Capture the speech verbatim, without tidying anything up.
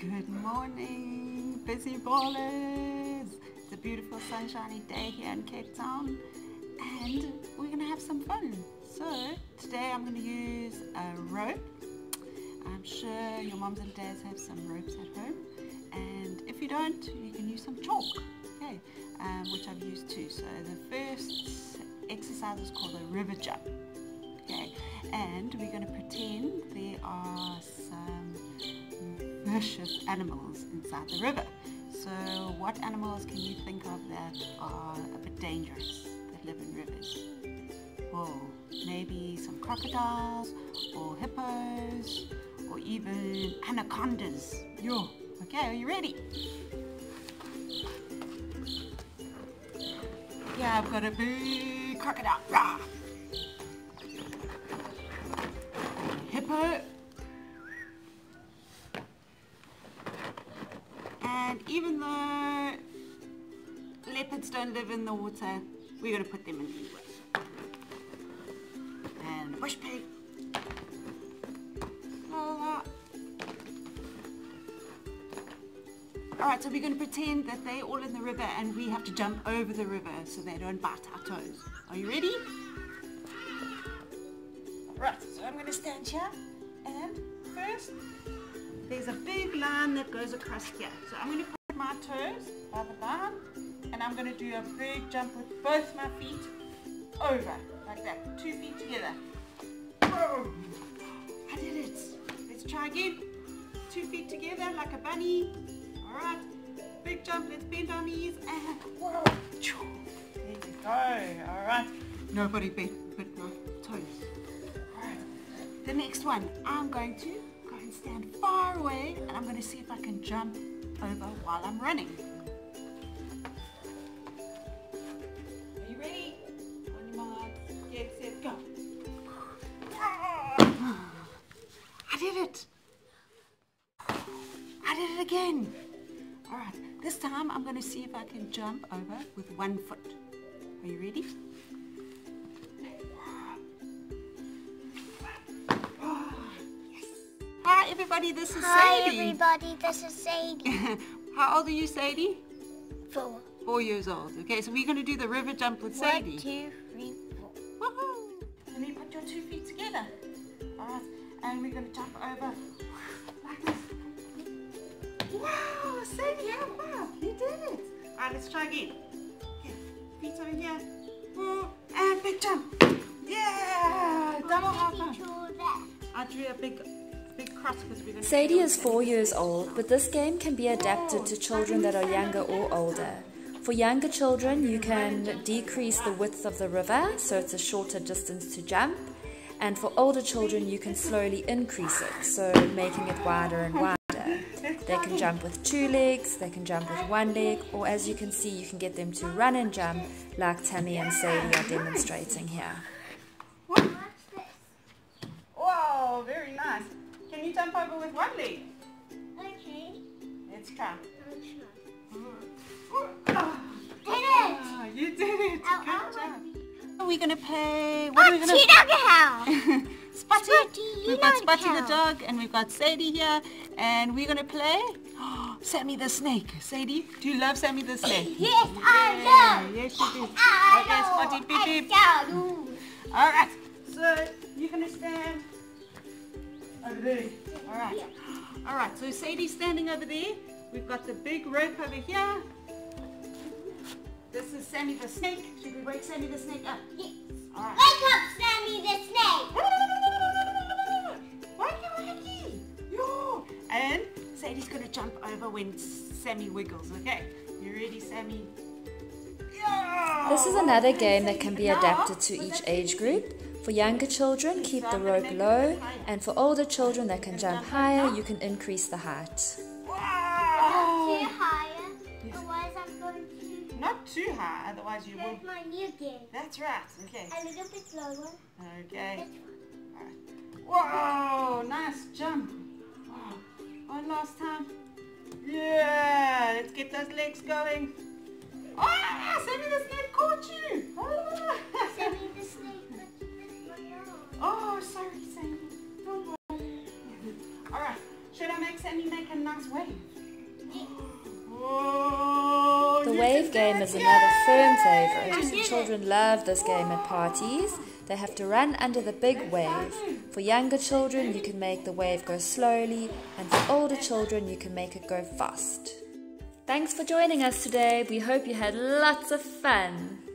Good morning, busy ballers. It's a beautiful sunshiny day here in Cape Town and we're going to have some fun. So today I'm going to use a rope. I'm sure your moms and dads have some ropes at home, and if you don't, you can use some chalk, okay, um, which I've used too. So the first exercise is called a river jump, okay, and we're going to pretend there are some vicious animals inside the river. So what animals can you think of that are a bit dangerous, that live in rivers? Whoa, maybe some crocodiles or hippos or even anacondas. Yo, okay, are you ready? Yeah, I've got a big crocodile. Rah! Hippo. And even though leopards don't live in the water, we're going to put them in anyway. And a bush pig. Alright, so we're going to pretend that they're all in the river and we have to jump over the river so they don't bite our toes. Are you ready? Right, so I'm going to stand here, and first there's a big line that goes across here. So I'm going to put my toes by the line and I'm going to do a big jump with both my feet over, like that, two feet together. Oh, I did it. Let's try again. Two feet together like a bunny. Alright, big jump, let's bend our knees and whoa. There you go. Alright, nobody bit, bit my toes. Alright, the next one, I'm going to go and stand far away and I'm going to see if I can jump over while I'm running. Are you ready? On your mark, get set, go. I did it. I did it again. Alright, this time I'm going to see if I can jump over with one foot. Are you ready? Oh, yes. Hi everybody, this is Hi Sadie. everybody, this is Sadie. How old are you, Sadie? Four. Four years old. Okay, so we're going to do the river jump with Sadie. One, two, three, four. Woohoo! And then put your two feet together. Alright, and we're going to jump over like this. Wow, Sadie, how far? You did it. Alright, let's try again. Okay, feet over here. Woo, and big jump. Yeah! Double high five. I drew a big, big cross because we're going to... Sadie is four years old, but this game can be adapted to children that are younger or older. For younger children, you can decrease the width of the river, so it's a shorter distance to jump. And for older children, you can slowly increase it, so making it wider and wider. They can jump with two legs, they can jump with one leg, or as you can see, you can get them to run and jump like Tammy and Sadie are demonstrating here. Whoa, very nice. Can you jump over with one leg? Okay. Let's try. Did it! Oh, you did it. Ow, Good ow, job. We're going to play... What Oh, are we going to... House. Spotty. Spotty, We've got you Spotty know the dog and we've got Sadie here, and we're going to play Sammy the Snake. Sadie, do you love Sammy the Snake? Yes, I do. Yes, you do. I Okay, know. Spotty, beep, beep. I do. Alright, so you're going to stand over there. Alright. Alright, so Sadie's standing over there. We've got the big rope over here. This is Sammy the Snake. Should we wake Sammy the Snake up? Yes. Alright. Wake up, Sammy the Snake. Wakey, wakey. Yo. And Sadie's going to jump over when Sammy wiggles, okay? You ready, Sammy? Yo. This is another game that can be adapted to each age group. For younger children, keep the rope low, and for older children that can jump higher, you can increase the height. Wow. Too higher, otherwise I'm going to... Not too high, otherwise you will... That's my new game. That's right, okay. A little bit lower. Okay. This one. Whoa, nice jump. Wow. One last time. Yeah, let's get those legs going. Ah, Sammy the Snake caught you. Ah. Sammy the Snake, but you missed my arm. Oh, sorry, Sammy. Don't worry. All right, should I make Sammy you make a nice wave? Oh, The you wave can game do is it. another firm Yay! favourite. Children love this game at parties. They have to run under the big wave. For younger children, you can make the wave go slowly, and for older children, you can make it go fast. Thanks for joining us today. We hope you had lots of fun.